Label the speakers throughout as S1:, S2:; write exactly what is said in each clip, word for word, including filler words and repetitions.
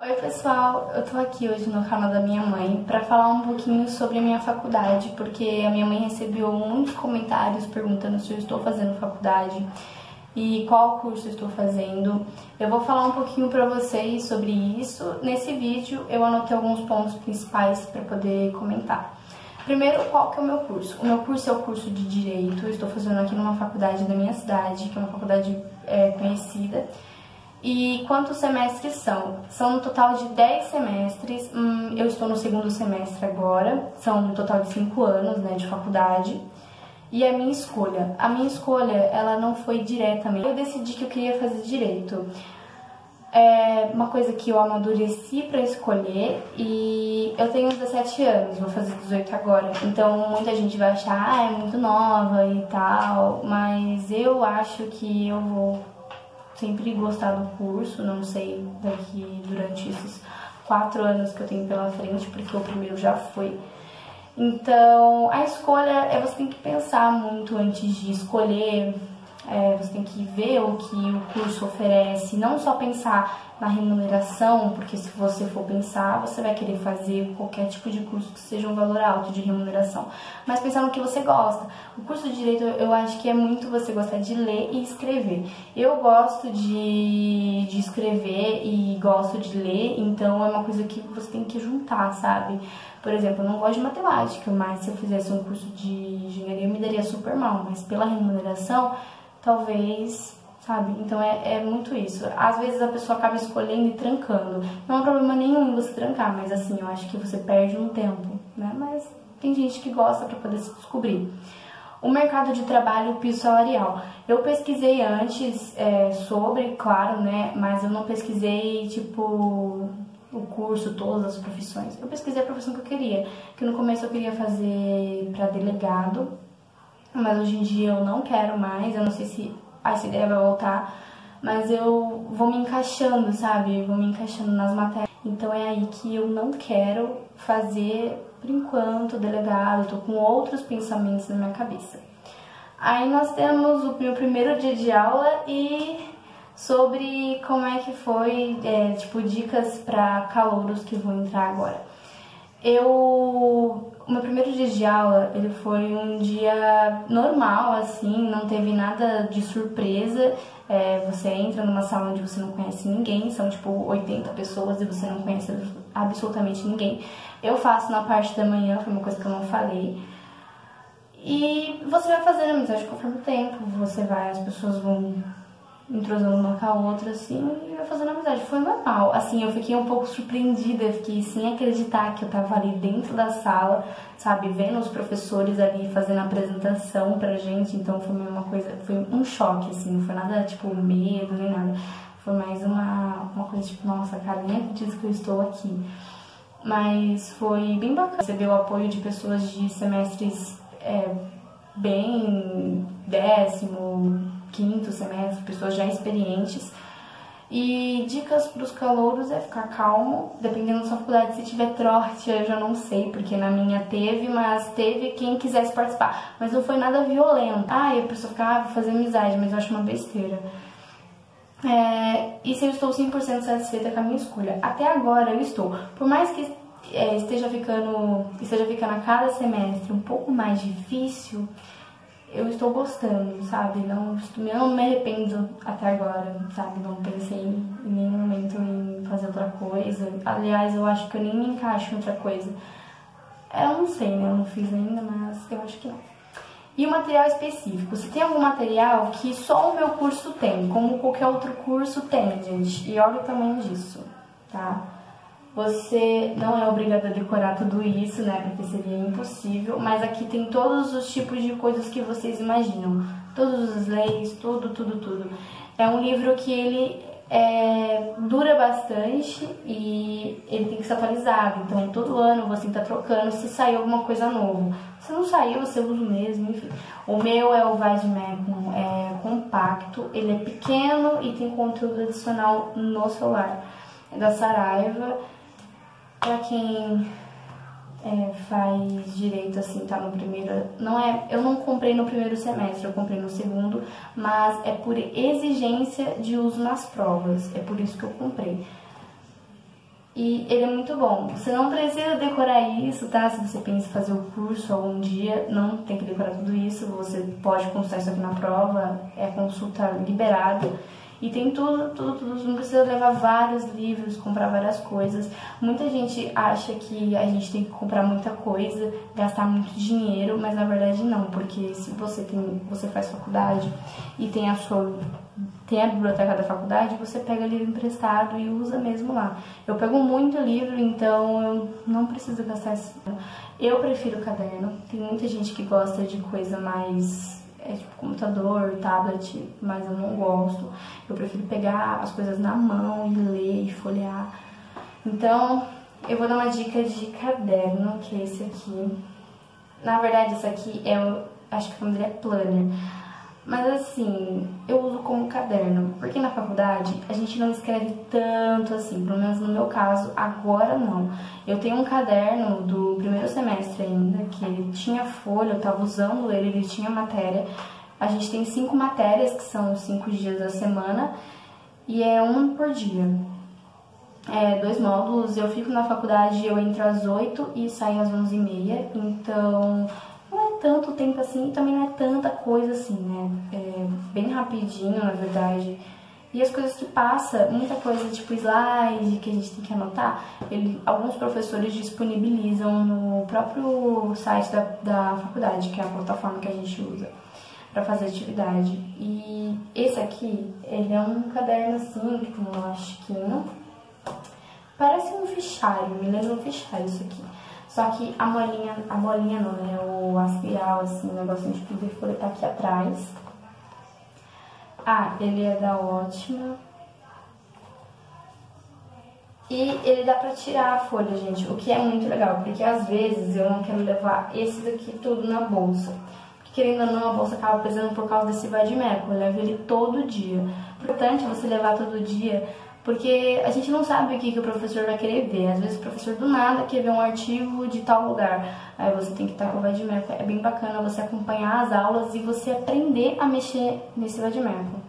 S1: Oi pessoal, eu tô aqui hoje no canal da minha mãe pra falar um pouquinho sobre a minha faculdade, porque a minha mãe recebeu muitos comentários perguntando se eu estou fazendo faculdade e qual curso eu estou fazendo. Eu vou falar um pouquinho pra vocês sobre isso. Nesse vídeo eu anotei alguns pontos principais pra poder comentar. Primeiro, qual que é o meu curso? O meu curso é o curso de Direito, eu estou fazendo aqui numa faculdade da minha cidade, que é uma faculdade é, conhecida. E quantos semestres são? São um total de dez semestres, hum, eu estou no segundo semestre agora, são um total de cinco anos, né, de faculdade. E a minha escolha? A minha escolha, ela não foi diretamente. Eu decidi que eu queria fazer Direito. É uma coisa que eu amadureci para escolher e eu tenho dezessete anos, vou fazer dezoito agora. Então muita gente vai achar, ah, é muito nova e tal, mas eu acho que eu vou sempre gostar do curso, não sei daqui durante esses quatro anos que eu tenho pela frente, porque o primeiro já foi. Então, a escolha é você tem que pensar muito antes de escolher, é, você tem que ver o que o curso oferece, não só pensar na remuneração, porque se você for pensar, você vai querer fazer qualquer tipo de curso que seja um valor alto de remuneração, mas pensar no que você gosta. O curso de Direito, eu acho que é muito você gostar de ler e escrever. Eu gosto de, de escrever e gosto de ler, então é uma coisa que você tem que juntar, sabe? Por exemplo, eu não gosto de matemática, mas se eu fizesse um curso de engenharia eu me daria super mal, mas pela remuneração, talvez, sabe? Então é, é muito isso. Às vezes a pessoa acaba escolhendo e trancando. Não há problema nenhum em você trancar, mas assim, eu acho que você perde um tempo, né? Mas tem gente que gosta para poder se descobrir. O mercado de trabalho e o piso salarial. Eu pesquisei antes é, sobre, claro, né? Mas eu não pesquisei, tipo, o curso, todas as profissões. Eu pesquisei a profissão que eu queria. Que no começo eu queria fazer para delegado, mas hoje em dia eu não quero mais. Eu não sei se essa ideia vai voltar, mas eu vou me encaixando, sabe? Eu vou me encaixando nas matérias. Então é aí que eu não quero fazer, por enquanto, delegado. Eu tô com outros pensamentos na minha cabeça. Aí nós temos o meu primeiro dia de aula e sobre como é que foi, é, tipo, dicas para calouros que vão entrar agora. Eu, o meu primeiro dia de aula, ele foi um dia normal, assim, não teve nada de surpresa. É, você entra numa sala onde você não conhece ninguém, são tipo oitenta pessoas e você não conhece absolutamente ninguém. Eu faço na parte da manhã, foi uma coisa que eu não falei. E você vai fazendo amizade conforme o tempo, você vai, as pessoas vão entrosando uma com a outra, assim, e vai fazendo amizade. Foi normal. Assim, eu fiquei um pouco surpreendida, eu fiquei sem acreditar que eu tava ali dentro da sala, sabe, vendo os professores ali fazendo a apresentação pra gente. Então foi uma coisa, foi um choque, assim, não foi nada, tipo, medo, nem nada. Foi mais uma, uma coisa, tipo, nossa, cara, nem acredito que eu estou aqui. Mas foi bem bacana. Receber o apoio de pessoas de semestres é, bem décimo, quinto semestre, pessoas já experientes. E dicas para os calouros é ficar calmo, dependendo da sua faculdade. Se tiver trote, eu já não sei, porque na minha teve, mas teve quem quisesse participar. Mas não foi nada violento. Ah, e a pessoa ficar, ah, vou fazer amizade, mas eu acho uma besteira. É, e se eu estou cem por cento satisfeita com a minha escolha? Até agora eu estou. Por mais que é, esteja ficando, esteja ficando a cada semestre um pouco mais difícil, eu estou gostando, sabe? Não, eu não me arrependo até agora, sabe? Não pensei em nenhum momento em fazer outra coisa. Aliás, eu acho que eu nem me encaixo em outra coisa. Eu não sei, né? Eu não fiz ainda, mas eu acho que não. E o material específico. Se tem algum material que só o meu curso tem, como qualquer outro curso tem, gente. E olha o tamanho disso, tá? Você não é obrigado a decorar tudo isso, né, porque seria impossível, mas aqui tem todos os tipos de coisas que vocês imaginam, todas as leis, tudo, tudo, tudo. É um livro que ele é, dura bastante e ele tem que ser atualizado, então todo ano você tem que estar trocando se sair alguma coisa nova. Se não saiu, você usa o mesmo, enfim. O meu é o Vademecum, é compacto, ele é pequeno e tem conteúdo adicional no celular. É da Saraiva. Pra quem é, faz direito, assim, tá no primeiro... Não é, eu não comprei no primeiro semestre, eu comprei no segundo, mas é por exigência de uso nas provas, é por isso que eu comprei. E ele é muito bom. Você não precisa decorar isso, tá? Se você pensa em fazer o curso algum dia, não tem que decorar tudo isso. Você pode consultar isso aqui na prova, é consulta liberada. E tem tudo, tudo, tudo. Você não precisa levar vários livros, comprar várias coisas. Muita gente acha que a gente tem que comprar muita coisa, gastar muito dinheiro, mas na verdade não. Porque se você, tem, você faz faculdade e tem a sua... tem a biblioteca da faculdade, você pega livro emprestado e usa mesmo lá. Eu pego muito livro, então eu não preciso gastar esse... Eu prefiro caderno. Tem muita gente que gosta de coisa mais... é tipo computador, tablet, mas eu não gosto. Eu prefiro pegar as coisas na mão e ler e folhear. Então, eu vou dar uma dica de caderno, que é esse aqui. Na verdade, esse aqui é o... acho que o nome dele é planner. Mas assim, eu uso como caderno, porque na faculdade a gente não escreve tanto assim, pelo menos no meu caso, agora não. Eu tenho um caderno do primeiro semestre ainda, que ele tinha folha, eu tava usando ele, ele tinha matéria. A gente tem cinco matérias, que são cinco dias da semana, e é um por dia. É, dois módulos, eu fico na faculdade, eu entro às oito e saio às onze e meia, então... não é tanto tempo assim, também não é tanta coisa assim, né? É bem rapidinho, na verdade. E as coisas que passa, muita coisa tipo slide que a gente tem que anotar, ele, alguns professores disponibilizam no próprio site da, da faculdade, que é a plataforma que a gente usa para fazer atividade. E esse aqui, ele é um caderno assim, que tem um elastiquinho. Parece um fichário, me lembra um fichário isso aqui. Só que a molinha, a molinha não, né? O aspiral, assim, o negocinho de poder folha tá aqui atrás. Ah, ele é da Ótima. E ele dá pra tirar a folha, gente, o que é muito legal, porque às vezes eu não quero levar esse daqui tudo na bolsa. Porque querendo ou não, a bolsa acaba pesando por causa desse vadimeco, eu levo ele todo dia. É importante você levar todo dia, porque a gente não sabe o que, que o professor vai querer ver. Às vezes o professor do nada quer ver um artigo de tal lugar. Aí você tem que estar com o vadimeco. É bem bacana você acompanhar as aulas e você aprender a mexer nesse vadimeco.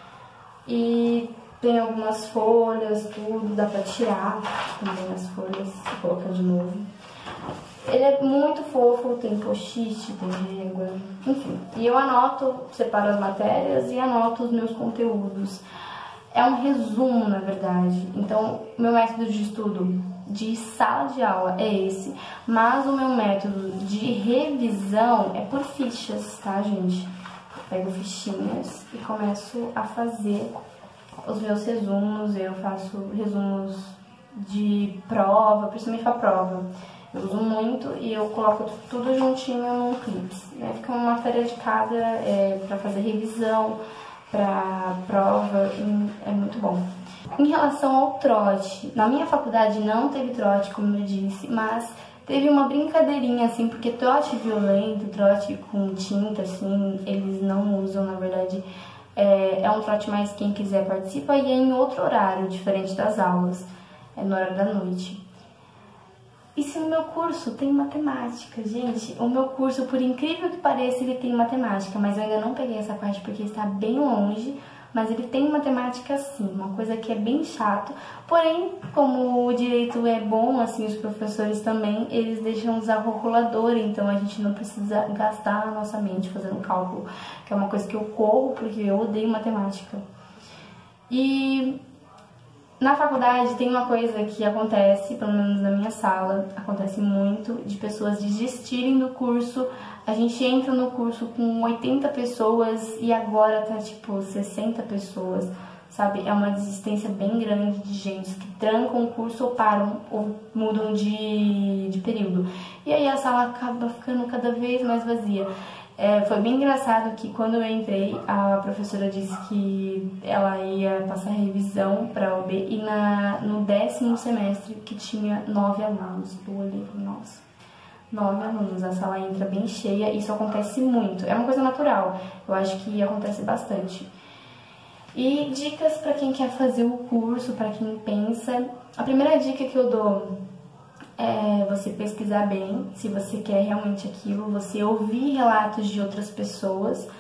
S1: E tem algumas folhas, tudo, dá pra tirar também as folhas, colocar de novo. Ele é muito fofo, tem post-it, tem régua, enfim. E eu anoto, separo as matérias e anoto os meus conteúdos. É um resumo, na verdade. Então, meu método de estudo de sala de aula é esse, mas o meu método de revisão é por fichas, tá, gente? Eu pego fichinhas e começo a fazer os meus resumos. Eu faço resumos de prova, principalmente pra prova. Eu uso muito e eu coloco tudo juntinho num clips, né? Fica uma matéria de cada é, pra fazer revisão, para prova, é muito bom. Em relação ao trote, na minha faculdade não teve trote, como eu disse, mas teve uma brincadeirinha, assim, porque trote violento, trote com tinta, assim, eles não usam, na verdade. É, é um trote mais quem quiser participa e é em outro horário, diferente das aulas, é no horário da noite. E se no meu curso tem matemática, gente, o meu curso, por incrível que pareça, ele tem matemática, mas eu ainda não peguei essa parte porque está bem longe, mas ele tem matemática sim, uma coisa que é bem chato, porém, como o direito é bom, assim, os professores também, eles deixam usar a calculadora, então a gente não precisa gastar a nossa mente fazendo cálculo, que é uma coisa que eu corro porque eu odeio matemática. E... na faculdade tem uma coisa que acontece, pelo menos na minha sala, acontece muito, de pessoas desistirem do curso. A gente entra no curso com oitenta pessoas e agora tá tipo sessenta pessoas, sabe? É uma desistência bem grande de gente que trancam o curso ou param ou mudam de, de período. E aí a sala acaba ficando cada vez mais vazia. É, foi bem engraçado que quando eu entrei, a professora disse que ela ia passar revisão para a O B e na, no décimo semestre que tinha nove alunos. Eu olhei e falei, nossa, nove alunos, a sala entra bem cheia, isso acontece muito, é uma coisa natural, eu acho que acontece bastante. E dicas para quem quer fazer o curso, para quem pensa, a primeira dica que eu dou é você pesquisar bem, se você quer realmente aquilo, você ouvir relatos de outras pessoas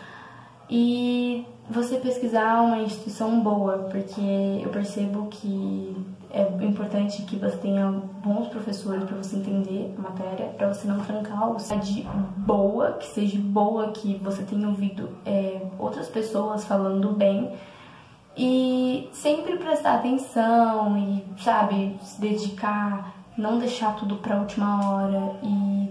S1: e você pesquisar uma instituição boa, porque eu percebo que é importante que você tenha bons professores para você entender a matéria, para você não trancar o de boa, que seja boa, que você tenha ouvido é, outras pessoas falando bem. E sempre prestar atenção e, sabe, se dedicar, não deixar tudo pra última hora. E,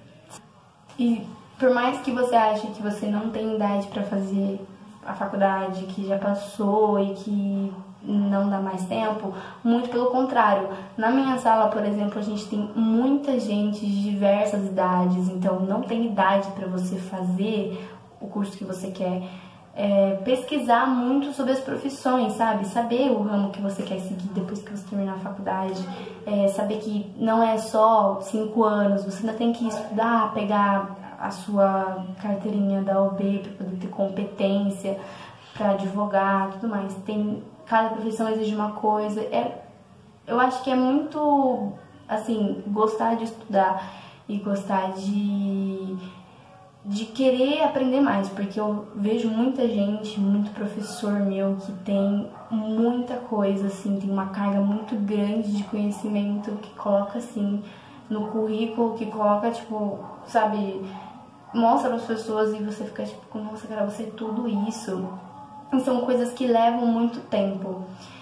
S1: e por mais que você ache que você não tem idade pra fazer a faculdade, que já passou e que não dá mais tempo, muito pelo contrário. Na minha sala, por exemplo, a gente tem muita gente de diversas idades, então não tem idade pra você fazer o curso que você quer. É, pesquisar muito sobre as profissões, sabe? Saber o ramo que você quer seguir depois que você terminar a faculdade. É, saber que não é só cinco anos, você ainda tem que estudar, pegar a sua carteirinha da O A B para poder ter competência para advogar, tudo mais. Tem, cada profissão exige uma coisa. É, eu acho que é muito, assim, gostar de estudar e gostar de... de querer aprender mais, porque eu vejo muita gente, muito professor meu que tem muita coisa, assim, tem uma carga muito grande de conhecimento que coloca, assim, no currículo, que coloca, tipo, sabe, mostra para as pessoas e você fica, tipo, nossa, cara, você é tudo isso. E são coisas que levam muito tempo.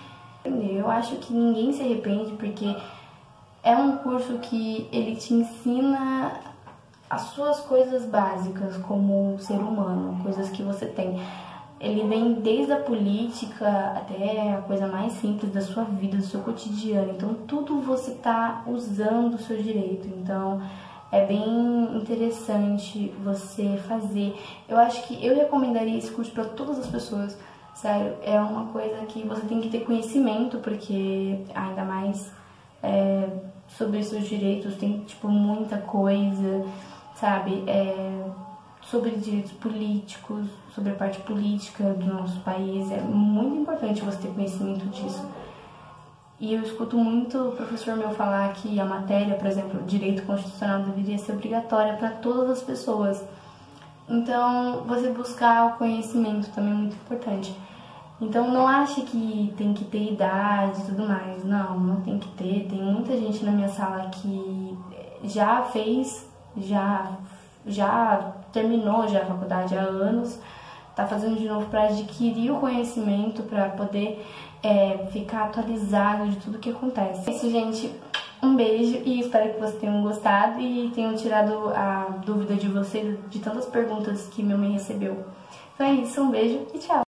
S1: Eu acho que ninguém se arrepende, porque é um curso que ele te ensina as suas coisas básicas como ser humano, coisas que você tem. Ele vem desde a política até a coisa mais simples da sua vida, do seu cotidiano. Então, tudo você está usando o seu direito. Então, é bem interessante você fazer. Eu acho que eu recomendaria esse curso para todas as pessoas. Sério, é uma coisa que você tem que ter conhecimento, porque ainda mais é, sobre os seus direitos tem, tipo, muita coisa, sabe, é, sobre direitos políticos, sobre a parte política do nosso país. É muito importante você ter conhecimento disso. E eu escuto muito o professor meu falar que a matéria, por exemplo, direito constitucional deveria ser obrigatória para todas as pessoas. Então, você buscar o conhecimento também é muito importante. Então, não ache que tem que ter idade e tudo mais. Não, não tem que ter. Tem muita gente na minha sala que já fez, já, já terminou já a faculdade há anos, tá fazendo de novo para adquirir o conhecimento, para poder é, ficar atualizado de tudo que acontece. É isso, gente. Um beijo e espero que vocês tenham gostado e tenham tirado a dúvida de vocês de tantas perguntas que minha mãe recebeu. Então é isso, um beijo e tchau!